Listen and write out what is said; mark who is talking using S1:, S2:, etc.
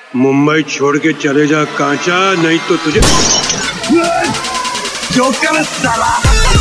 S1: मुंबई छोड़ के चले जा कांचा, नहीं तो तुझे
S2: जोकर साला।